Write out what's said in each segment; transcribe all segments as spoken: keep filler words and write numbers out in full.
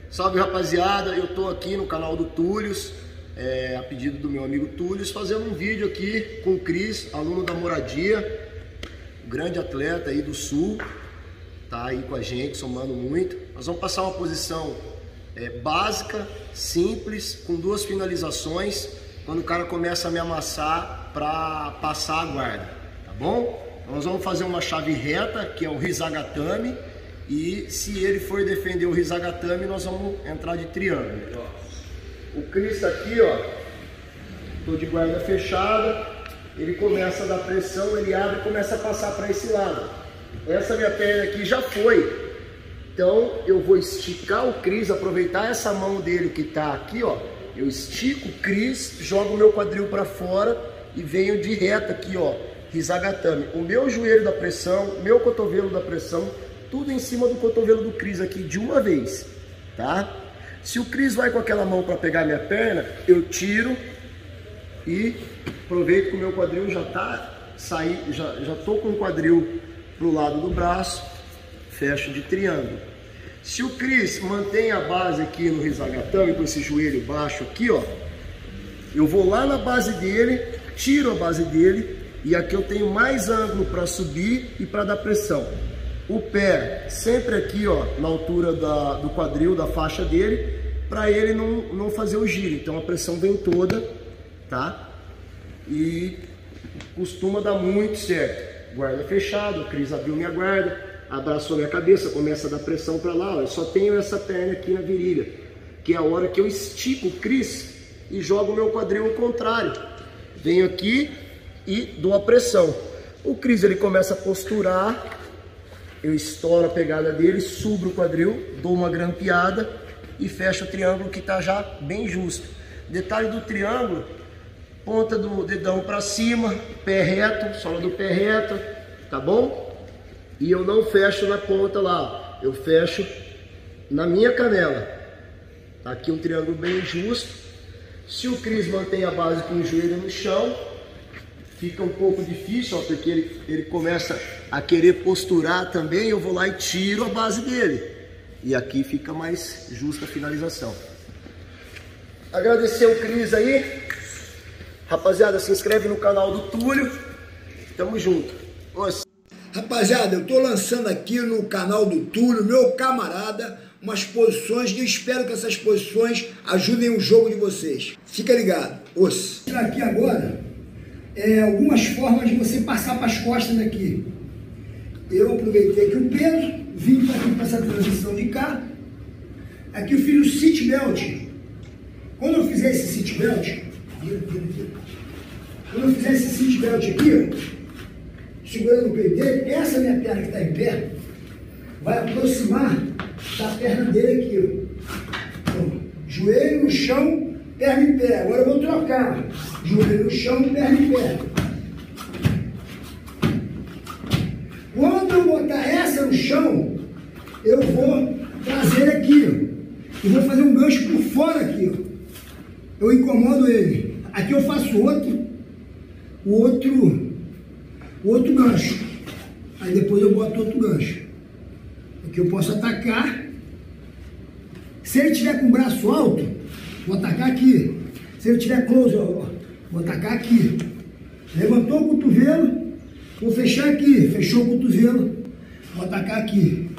Salve, rapaziada, eu tô aqui no canal do Túlios, é, a pedido do meu amigo Túlios, fazendo um vídeo aqui com o Cris, aluno da Moradia, grande atleta aí do Sul, tá aí com a gente, somando muito. Nós vamos passar uma posição é, básica, simples, com duas finalizações, quando o cara começa a me amassar para passar a guarda, tá bom? Nós vamos fazer uma chave reta, que é o Risagatame, e se ele for defender o Risagatame, nós vamos entrar de triângulo. O Cris tá aqui, ó, tô de guarda fechada, ele começa a dar pressão, ele abre e começa a passar para esse lado. Essa minha perna aqui já foi, então eu vou esticar o Cris, aproveitar essa mão dele que tá aqui, ó, eu estico o Cris, jogo o meu quadril para fora e venho de reta aqui, ó, Risagatame. O meu joelho da pressão, meu cotovelo da pressão, tudo em cima do cotovelo do Cris aqui de uma vez, tá? Se o Cris vai com aquela mão para pegar minha perna, eu tiro e aproveito que o meu quadril já tá sair, já já tô com o quadril pro lado do braço, fecho de triângulo. Se o Cris mantém a base aqui no Risagatame, com esse joelho baixo aqui, ó, eu vou lá na base dele, tiro a base dele e aqui eu tenho mais ângulo para subir e para dar pressão. O pé sempre aqui, ó, na altura da, do quadril, da faixa dele, para ele não, não fazer o giro. Então a pressão vem toda, tá? E costuma dar muito certo. Guarda fechada, o Cris abriu minha guarda, abraçou minha cabeça, começa a dar pressão para lá, ó. Eu só tenho essa perna aqui na virilha, que é a hora que eu estico o Cris e jogo o meu quadril ao contrário. Venho aqui e dou a pressão. O Cris, ele começa a posturar, eu estouro a pegada dele, subo o quadril, dou uma grampeada e fecho o triângulo que está já bem justo. Detalhe do triângulo, ponta do dedão para cima, pé reto, sola do pé reto, tá bom? E eu não fecho na ponta lá, eu fecho na minha canela. Tá aqui um triângulo bem justo. Se o Cris mantém a base com o joelho no chão, fica um pouco difícil, ó, porque ele, ele começa a querer posturar também, eu vou lá e tiro a base dele. E aqui fica mais justa a finalização. Agradecer o Cris aí. Rapaziada, se inscreve no canal do Túlio. Tamo junto. Nossa. Rapaziada, eu tô lançando aqui no canal do Túlio, meu camarada, umas posições e espero que essas posições ajudem o jogo de vocês. Fica ligado. Os. Aqui agora, é, algumas formas de você passar para as costas aqui. Eu aproveitei aqui o peso, vim para aqui para essa transição de cá. Aqui eu fiz o seat belt. Quando eu fizer esse seat belt, vira, vira, vira. Quando eu fizer esse seat belt aqui, ó, segurando o peito dele, essa minha perna que está em pé vai aproximar da perna dele aqui, ó. Então, joelho no chão, perna em pé. Agora eu vou trocar. Joelho no chão, perna em pé. Quando eu botar essa no chão, eu vou trazer aqui, ó. E vou fazer um gancho por fora aqui, ó. Eu incomodo ele. Aqui eu faço outro, o outro, o outro gancho. Aí depois eu boto outro gancho. Aqui eu posso atacar. Se ele tiver com o braço alto, vou atacar aqui. Se ele tiver close, ó, vou atacar aqui. Levantou o cotovelo, vou fechar aqui. Fechou o cotovelo, vou atacar aqui.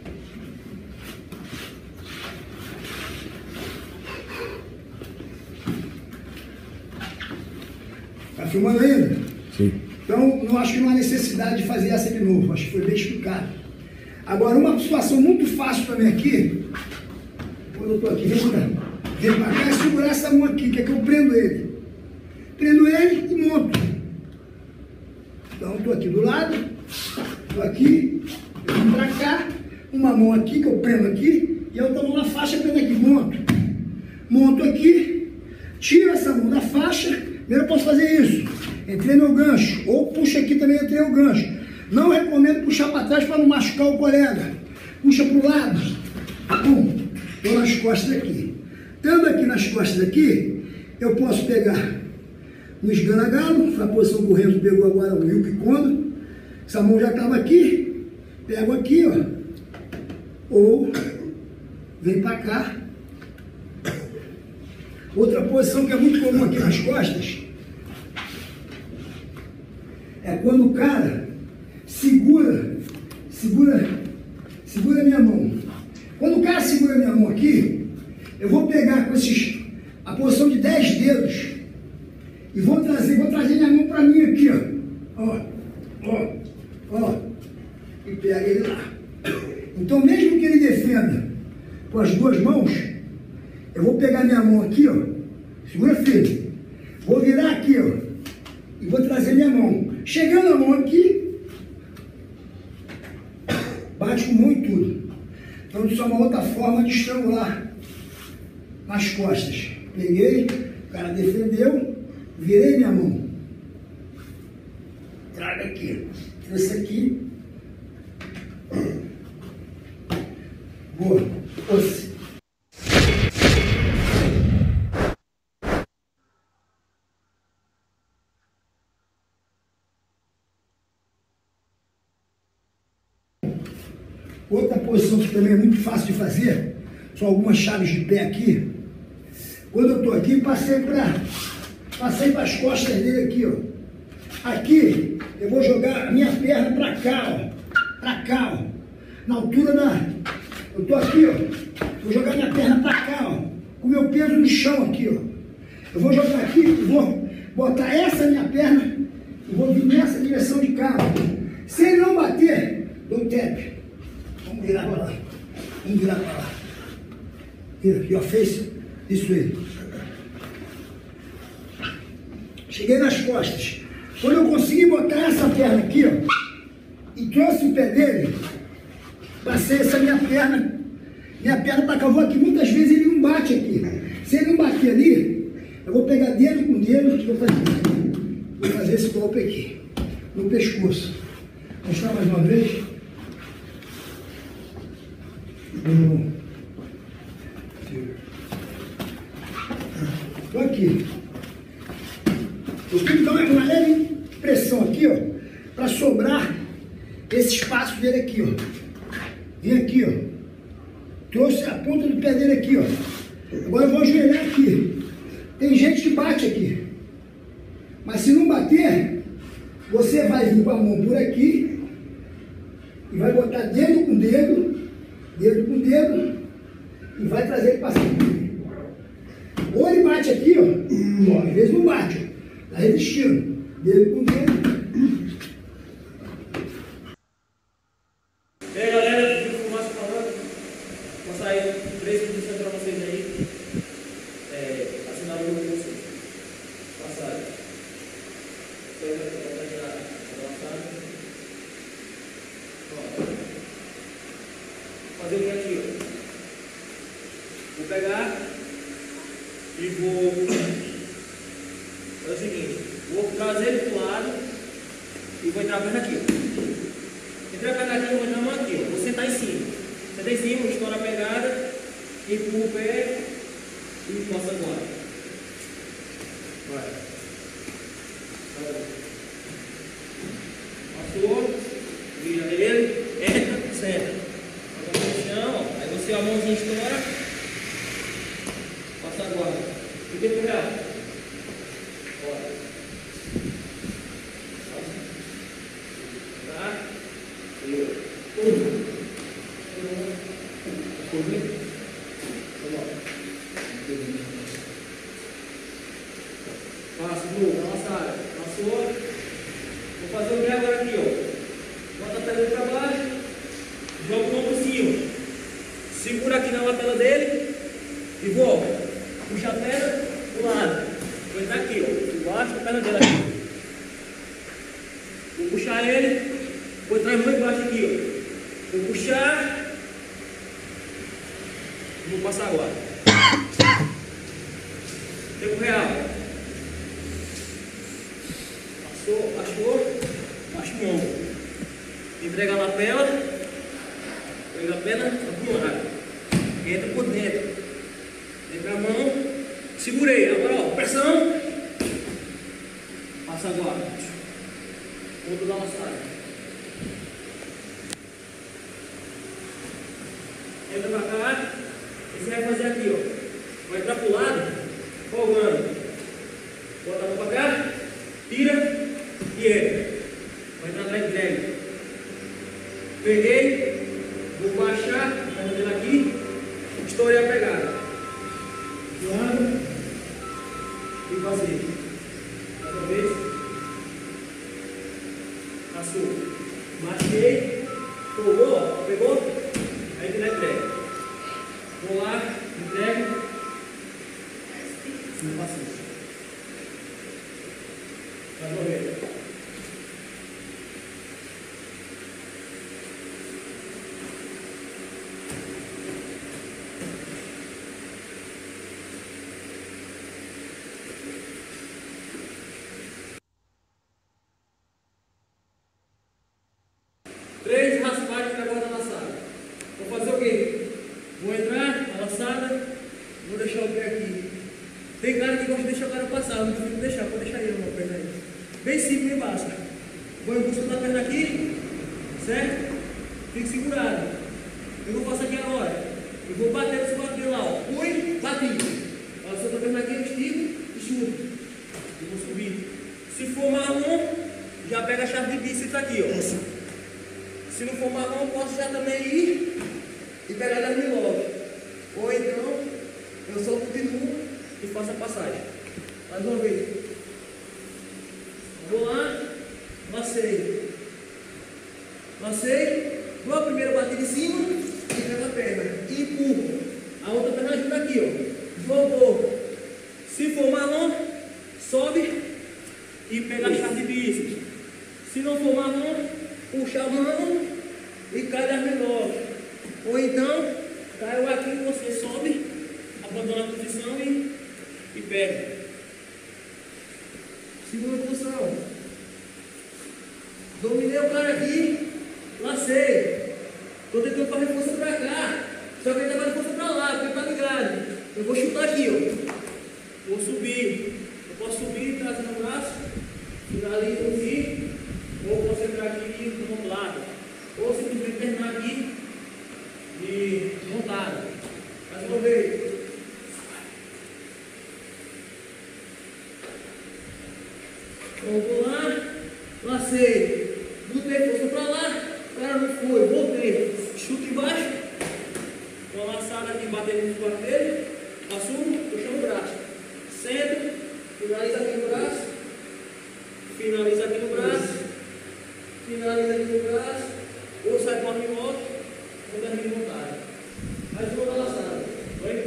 Tá filmando ainda? Sim. Então, não acho que não há necessidade de fazer essa de novo. Acho que foi bem explicado. Agora, uma situação muito fácil também aqui, quando eu estou aqui, vem pra cá, vem pra cá e segurar essa mão aqui, que é que eu prendo ele. Prendo ele e monto. Então, estou aqui do lado, estou aqui, eu vim pra cá, uma mão aqui, que eu prendo aqui, e a outra mão na faixa, prendo aqui, monto. Monto aqui, tiro essa mão da faixa, primeiro eu posso fazer isso. Entrei no gancho, ou puxa aqui também, entrei no gancho. Não recomendo puxar para trás para não machucar o colega. Puxa para o lado. Pum, estou nas costas aqui. Estando aqui nas costas aqui, eu posso pegar no esganagalo, a posição que o Renzo pegou agora, o Yuki Kondo. Essa mão já estava aqui. Pego aqui, ó. Ou vem para cá Outra posição que é muito comum aqui nas costas é quando o cara segura, segura, segura a minha mão. Quando o cara segura a minha mão aqui, eu vou pegar com esses, a posição de dez dedos e vou trazer, vou trazer minha mão para mim aqui, ó. Ó, ó, ó. E pega ele lá. Então, mesmo que ele defenda com as duas mãos, eu vou pegar minha mão aqui, ó. Segura firme. Vou virar aqui, ó. E vou trazer minha mão. Chegando a mão aqui, bate com mão e tudo. Então, isso é uma outra forma de estrangular nas costas. Peguei, o cara defendeu, virei minha mão. Traga aqui. Trouxe aqui. Boa. Osse. Outra posição que também é muito fácil de fazer, são algumas chaves de pé aqui. Quando eu estou aqui, passei para passei para as costas dele aqui, ó. Aqui, eu vou jogar a minha perna para cá, ó. Para cá, ó. Na altura da... Eu estou aqui, ó. Vou jogar minha perna para cá, ó. Com o meu peso no chão aqui, ó. Eu vou jogar aqui, vou botar essa minha perna e vou vir nessa direção de cá, ó. Se ele não bater, dou um tap. Vamos virar para lá. Vamos virar para lá. Vira aqui, ó. Face. Isso aí. Cheguei nas costas. Quando eu consegui botar essa perna aqui, ó, e trouxe o pé dele, passei essa minha perna, minha perna para cá. Eu vou aqui, muitas vezes ele não bate aqui. Se ele não bater ali, eu vou pegar dedo com dedo e vou fazer, vou fazer esse golpe aqui, no pescoço. Vou mostrar mais uma vez. Estou aqui. Eu tenho que dar uma leve pressão aqui, ó, para sobrar esse espaço dele aqui, ó. Vem aqui, ó. Trouxe a ponta do pé dele aqui, ó. Agora eu vou ajoelhar aqui. Tem gente que bate aqui. Mas se não bater, você vai vir com a mão por aqui e vai botar dedo com dedo, dedo com dedo, e vai trazer ele para cima. Ou ele bate aqui, ó. Ó, às vezes não bate, ó. Tá resistindo. Dedo com dedo. E aí, galera, o Márcio falando. Vou sair três posições para vocês aí. É, assinar o grupo com vocês. Passar. Fazer o que aqui, ó. Vou pegar e vou. É o seguinte, vou trazer ele para o lado e vou entrar a perna aqui. Entrei a perna aqui, eu vou entrar a mão aqui. Vou sentar em cima. Sentar em cima, estoura a pegada, empurro o pé e encosta agora. Vai. Passou, vira ele, entra, senta. Agora no chão, aí você a mãozinha estoura, passa agora. E tempo real. Passa, Blue, nossa, passou. Vou fazer o pé agora aqui, ó. Bota a pedra para baixo, joga o mão por cima. Segura aqui na lapela dele e volta. Puxa a perna do lado. Vou entrar aqui, ó. Embaixo da perna dele aqui. Vou puxar ele, vou entrar a mão embaixo aqui, ó. Vou puxar. Vou passar agora. Tempo real. Passou, achou, baixa o ombro. Entrega a lapela, pega a perna, acumulada. Entra por dentro. Entra a mão, segurei. Agora, ó, pressão. Passa agora. Ponto da laçada. Entra pra cá. E você vai fazer aqui, ó. Vai entrar pro lado. queda. Vai entrar leg drag. Peguei, vou baixar, a perna dele aqui, estourei a pegada. Voando e passei. Mais uma vez. Passou. Baixei, pulou, pegou, aí tem leg drag. Vou lá, entrego. Não passei. Mais uma vez. Três raspagens para agora na laçada. Vou fazer o quê? Vou entrar na laçada, vou deixar o pé aqui. Tem cara que gosta de deixar o cara passar, eu não preciso deixar, pode deixar eu uma perna aí. Bem simples e basta. Vou em busca da perna aqui, certo? Fique segurado. Eu vou passar aqui agora. Eu vou bater nesse bateu lá, ó. Fui, bati. Olha, solta a perna aqui, eu estico e chuto. Eu vou subir. Se for marrom, já pega a chave de bíceps aqui, ó. Se não for marrom, posso já também ir e pegar das milocas. Ou então, eu só continuo e faço a passagem. Mais uma vez. Vou lá, lacei. Lacei, dou a primeira batida em cima e pego a perna. E empurro. A outra perna ajuda aqui, ó. Jogou. Se for marrom, sobe e pega a chave de bíceps. Se não for marrom, puxa a mão e cai das menores. Ou então, caiu aqui e você sobe, abandona a posição e, e pega. Segunda posição. Dominei o cara aqui, lacei. Estou tentando fazer força para cá, só que ele está fazendo força para lá, porque está ligado. Eu vou chutar aqui, ó. Vou subir. Eu posso subir, trazendo o braço, finalizo aqui. Ou concentrar aqui no lado, ou simplesmente terminar aqui de montada. Mais uma vez. Então vou lá, lacei, botei força para lá, o cara não foi, voltei, chuto embaixo, com a laçada aqui batendo no corpo dele, assumo, puxando o braço, centro, finaliza aqui no braço, finaliza aqui no braço. Finaliza aqui no braço, ou sai com a remote, ou termina montagem. Mais uma da laçada. Oi?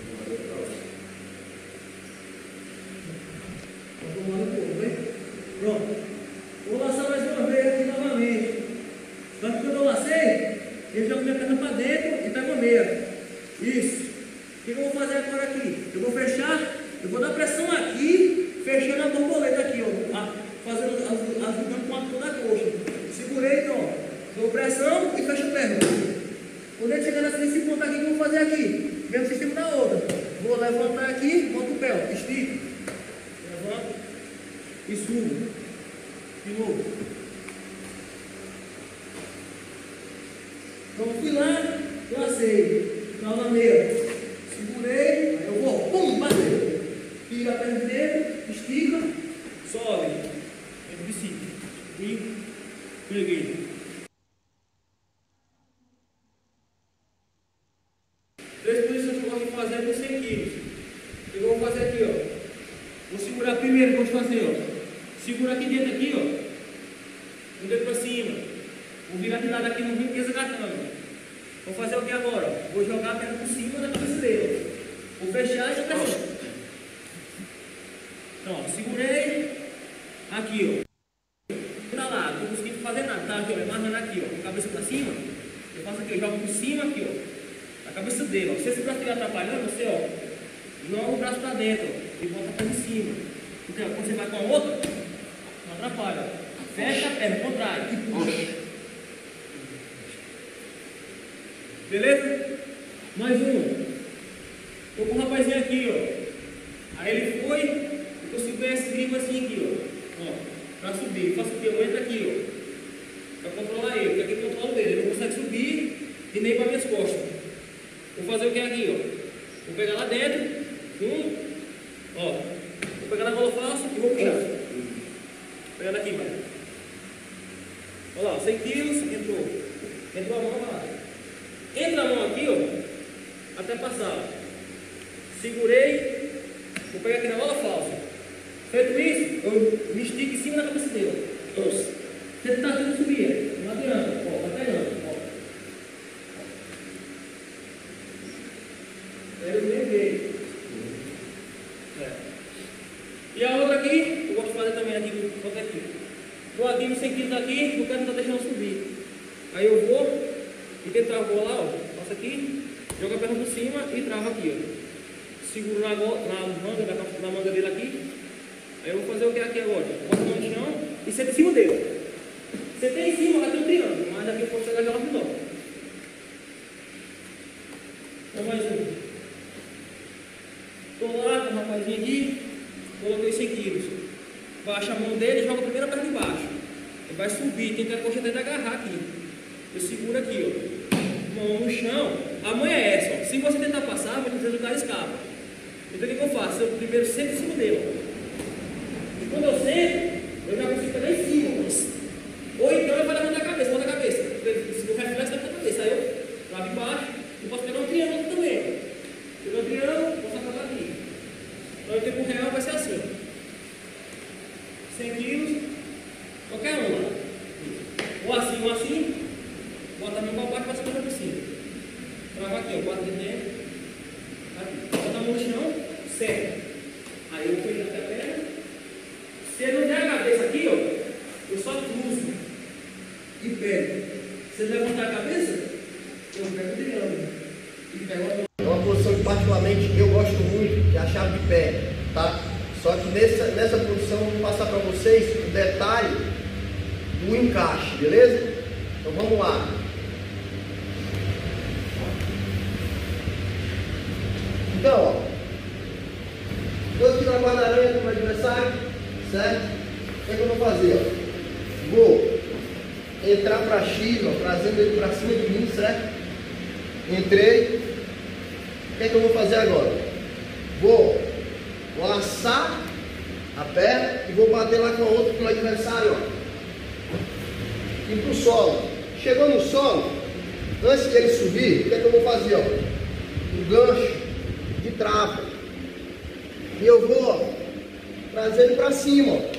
Estou tomando um pouco, hein? Pronto. Vou laçar mais uma vez aqui novamente. Só que quando eu lacei, eu jogo minha perna para dentro e pego a meia. Isso. O que eu vou fazer agora aqui? Eu vou fechar, eu vou dar pressão aqui, fechando a borboleta aqui, ó. Fazendo, ajudando com a toda a coxa. Segurei, então, dou pressão e fecho a perna. Quando ele chegar nesse ponto aqui, o que eu vou fazer aqui? Mesmo sistema da outra. Vou levantar aqui, boto o pé, ó, estico. Levanto e subo. De novo. Então, fui lá, lacei. Na aula meia. Segurei, aí eu vou, pum, bateu. Tira a perna de dentro, estica, sobe. E peguei. Três posições que eu gosto de fazer com cem quilos. Eu vou fazer aqui, ó. Vou segurar primeiro, vou fazer, ó. Segura aqui dentro, aqui, ó. Um dedo para cima. Vou virar de lado aqui no rio, resgatando. Vou fazer o que agora? Vou jogar a perna por cima da cabeça dele. Vou fechar e já pressão. Então, ó, segurei. Aqui, ó. Não consegui fazer nada, tá? Aqui, ó, amarrando aqui, ó, com a cabeça pra cima, eu faço aqui, eu jogo por cima aqui, ó, a cabeça dele, ó. Se esse braço estiver atrapalhando, você, ó, joga o braço pra dentro, ó, e volta pra cima. Então, quando você vai com a outra, não atrapalha, ó. Fecha a perna, contrário, e puxa. Beleza? Mais um. Tô com um rapazinho aqui, ó. Aí ele foi, eu consigo ganhar esse grifo assim aqui, ó. Ó. Para subir, eu faço o que? Eu entro aqui, ó, para controlar ele, porque aqui eu controlo ele, ele não consegue subir e nem para minhas costas. Vou fazer o que aqui, ó, vou pegar lá dentro, um, ó, vou pegar na bola falsa e vou puxar. Pegando aqui, mas Olha lá, cem quilos, entrou. Entrou a mão, olha lá. Entra a mão aqui, ó, até passar. Segurei, vou pegar aqui na mola falsa. Feito isso, eu me estico em cima da cabeça dele. Você está tentando subir, não adianta, ó, tá pegando, ó. Eu lembrei. É. E a outra aqui, eu gosto de fazer também aqui, outra aqui. Estou aqui no cem quilos aqui, o cara não está deixando subir. Aí eu vou e tento travar lá, ó. Passo aqui, jogo a perna por cima e travo aqui, ó. Seguro na, na, manga, na manga dele aqui. Aí eu vou fazer o que aqui agora? Boto a mão no chão e senta em cima dele. Sentei em cima, vai ter um triângulo, mas aqui eu posso chegar já lá no final. Então mais um. Estou lá com o rapazinho aqui, coloquei cem quilos. Baixa a mão dele e joga a primeira perna embaixo. Ele vai subir, tem que a coxa dele agarrar aqui. Eu seguro aqui, ó. Mão no chão. A mão é essa, ó. Se você tentar passar, muitas vezes o cara escapa. Então o que eu faço? Eu primeiro sento em cima dele, ó. E quando eu sento, eu já consigo pegar em cima, ó. Ou então eu vou levar na cabeça, mão na cabeça. Se o reflexo da cabeça, aí eu travo embaixo. Eu posso pegar um triângulo também. Pegar um triângulo, posso acabar aqui. Então o tempo real vai ser assim. cem quilos, qualquer um. Ou assim, ou assim. Bota a mão para baixo, passa a mão por cima. Trava aqui, ó, bota de dentro. Aqui. Bota a mão no chão, certo. Aí eu pego até a perna. Se ele não der a cabeça aqui, ó, eu só cruzo e pego. Se ele levantar a cabeça, eu pego o triângulo e pego a mão. É uma posição que particularmente eu gosto muito, que é a chave de pé, tá? Só que nessa, nessa posição eu vou passar para vocês o detalhe do encaixe, beleza? Então vamos lá. Então, ó, estou aqui na guarda-aranha com o meu adversário, certo? O que é que eu vou fazer, ó? Vou entrar para X, ó, trazendo ele para cima de mim, certo? Entrei. O que é que eu vou fazer agora? Vou laçar a perna e vou bater lá com a outra com o adversário, ó. E pro solo. Chegou no solo, antes de ele subir, o que é que eu vou fazer, ó? O gancho de trava. E eu vou, ó, trazer ele para cima, ó.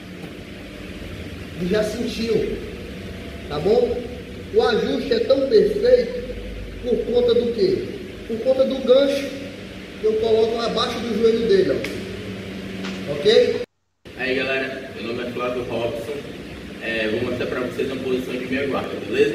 E já sentiu, tá bom? O ajuste é tão perfeito por conta do quê? Por conta do gancho que eu coloco abaixo do joelho dele, ó. Ok? Aí galera, meu nome é Flávio Robson. É, vou mostrar para vocês uma posição de meia guarda, beleza?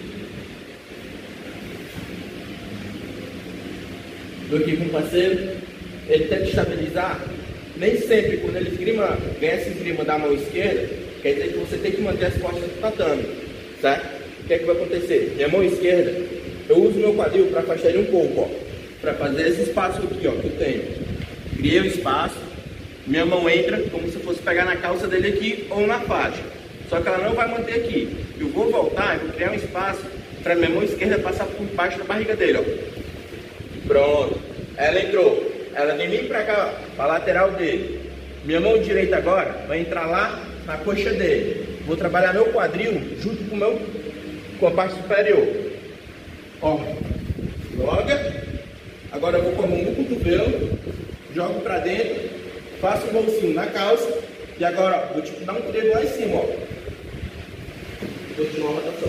Estou aqui com o parceiro. Ele tenta estabilizar. Nem sempre quando ele esgrima, ganha essa esgrima da mão esquerda, quer dizer que você tem que manter as costas do tatame, certo? O que é que vai acontecer? Minha mão esquerda, eu uso meu quadril para afastar ele um pouco, ó, para fazer esse espaço aqui, ó, que eu tenho. Criei o espaço, minha mão entra como se fosse pegar na calça dele aqui ou na faixa. Só que ela não vai manter aqui. Eu vou voltar, eu vou criar um espaço para minha mão esquerda passar por baixo da barriga dele, ó. Pronto. Ela entrou. Ela vem bem para cá, para a lateral dele. Minha mão direita agora vai entrar lá na coxa dele. Vou trabalhar meu quadril junto com, meu, com a parte superior. Ó, joga. Agora eu vou com a mão no cotovelo, jogo para dentro, faço um bolsinho na calça e agora ó, vou tipo dar um trevo lá em cima, ó. Continuar a rotação.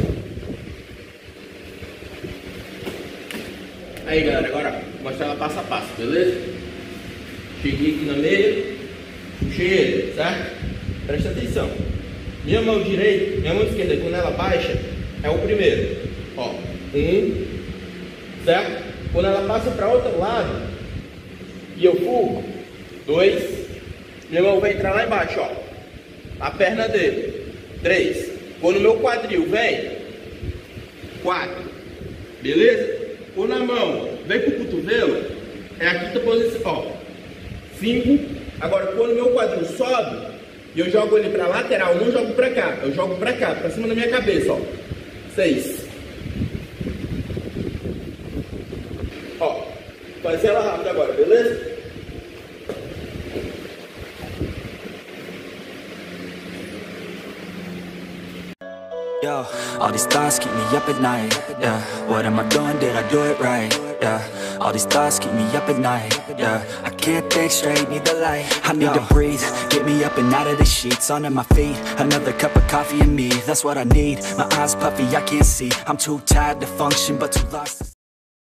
Aí galera, agora vou mostrar ela passo a passo, beleza? Cheguei aqui na meia, puxei ele, certo? Presta atenção. Minha mão direita, minha mão esquerda, quando ela baixa, é o primeiro. Ó, um, certo? Quando ela passa para outro lado e eu fugo, dois, minha mão vai entrar lá embaixo, ó. A perna dele. Três. Quando o meu quadril vem, quatro. Beleza? Quando a mão vem pro cotovelo, é a quinta posição, ó. Cinco. Agora, quando o meu quadril sobe, e eu jogo ele para lateral, não jogo para cá, eu jogo para cá, para cima da minha cabeça, ó. Seis. Ó, fazer ela rápido agora, beleza? Yo, all these thoughts keep me up at night, yeah. What am I doing, did I do it right, yeah. All these thoughts keep me up at night, yeah. I can't think straight, need the light. I need Yo. to breathe, get me up and out of the sheets. Onto my feet, another cup of coffee and me. That's what I need, my eyes puffy, I can't see. I'm too tired to function, but too lost to